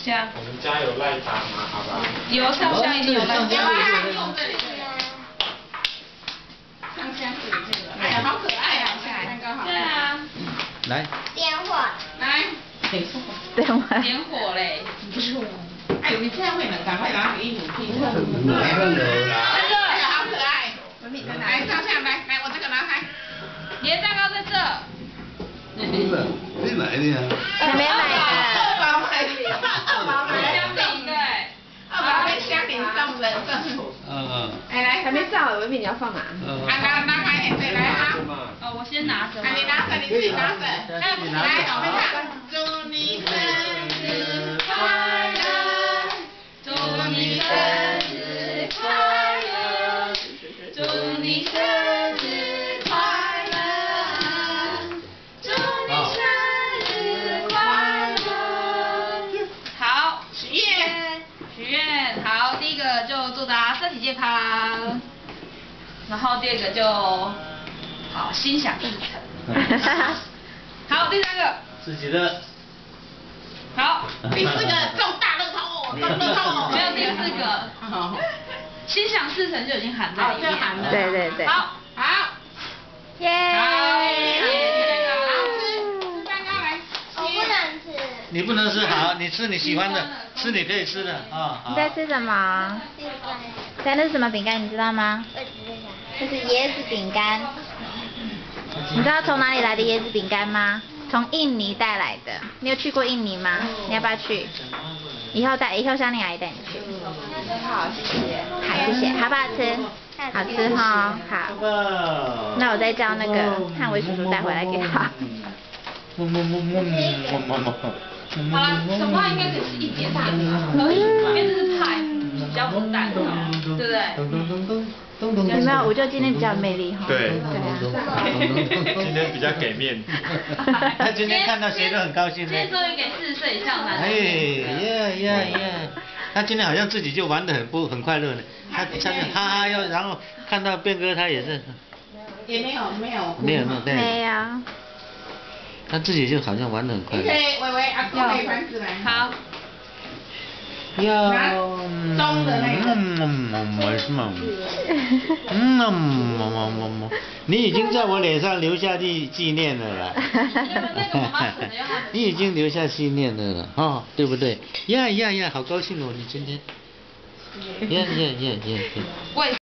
这样。 我们家有赖打吗？好吧。 有上香一定有赖打。 用这里。上香是这个。哎呀，好可爱啊！看刚好。 对啊。 来。 点火。 来。 点火嘞。 不是我。哎，你这样会冷，赶快拿给你拼。 来了来这，哎呀，好可爱。来上香，来，我这个拿开。 你的蛋糕在这。 谁买的呀？ 还没买的。 二宝买的。二宝买的。 香饼对。 二宝被香饼送人送。来， 还没上，文敏你要放哪？ 拿开点，对，来啊。 哦，我先拿着。 你拿着，你自己拿着。来，我们看，祝你生日快乐，祝你生日快乐，祝你生日快乐，祝你生日快乐。好，许愿，好，第一个就祝大家身体健康，然后第二个就好心想事成。好，第三个。 自己的。 好，第四个中大乐透，中乐透。 没有第四个。心想事成就已经含在里面。 对。 好， 耶！ 吃蛋糕来。 我不能吃。 你不能吃，好，你吃你喜欢的，吃你可以吃的啊。 你在吃什么？那是什么饼干？你知道吗？这是椰子饼干。你知道从哪里来的椰子饼干吗？从印尼带来的。你有去过印尼吗？你要不要去？以后香玲阿姨带你去。 好，谢谢。 好，谢谢。好不好吃？好吃哈。好。那我再叫那个汉伟叔叔带回来给他。 好了，手帕应该可以吃一点点，可以，因为这是派，比较不淡，对不对？ 有没有？我就今天比较有魅力哈。 对。 今天比较给面子。他今天看到谁都很高兴。 今天终于给40岁以上男哎呀！他今天好像自己就玩得很快乐呢。他哈哈要，然后看到变哥他也是。 也没有。 没有。 他自己就好像玩得很快乐。 喂，阿公给盘子来。好。 要中的那个。 你已经在我脸上留下纪念了啦。你已经留下纪念了啦，哦，对不对？呀，好高兴哦，你今天。呀。